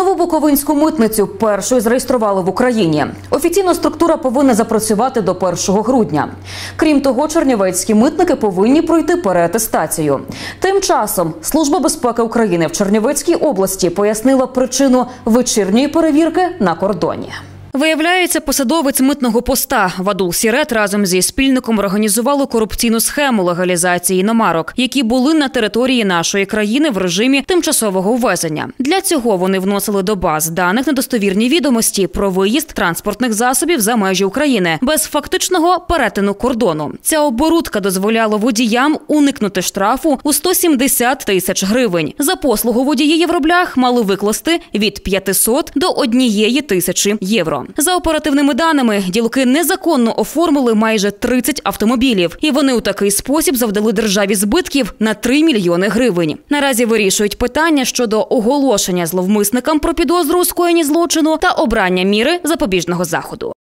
Нову буковинську митницю першою зареєстрували в Україні. Офіційно структура повинна запрацювати до 1 грудня. Крім того, чернівецькі митники повинні пройти переатестацію. Тим часом Служба безпеки України в Чернівецькій області пояснила причину вечірньої перевірки на кордоні. Виявляється, посадовець митного поста Вадул Сірет разом зі спільником організували корупційну схему легалізації іномарок, які були на території нашої країни в режимі тимчасового ввезення. Для цього вони вносили до баз даних недостовірні відомості про виїзд транспортних засобів за межі України без фактичного перетину кордону. Ця оборудка дозволяла водіям уникнути штрафу у 170 тисяч гривень. За послугу водії євроблях мали викласти від 500 до 1 тисячі євро. За оперативними даними, ділки незаконно оформили майже 30 автомобілів. І вони у такий спосіб завдали державі збитків на 3 мільйони гривень. Наразі вирішують питання щодо оголошення зловмисникам про підозру у скоєнні злочину та обрання міри запобіжного заходу.